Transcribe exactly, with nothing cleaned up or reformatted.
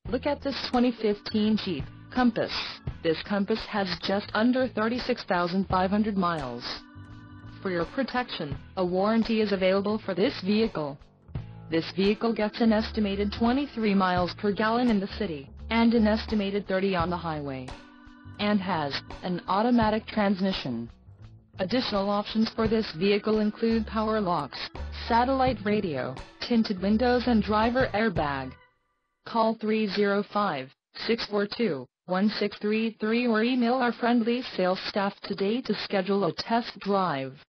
Look at this twenty fifteen Jeep Compass. This Compass has just under thirty-six thousand five hundred miles. For your protection, a warranty is available for this vehicle. This vehicle gets an estimated twenty-three miles per gallon in the city, and an estimated thirty on the highway. And has an automatic transmission. Additional options for this vehicle include power locks, satellite radio, tinted windows and driver airbag. Call three zero five, six four two, one six three three or email our friendly sales staff today to schedule a test drive.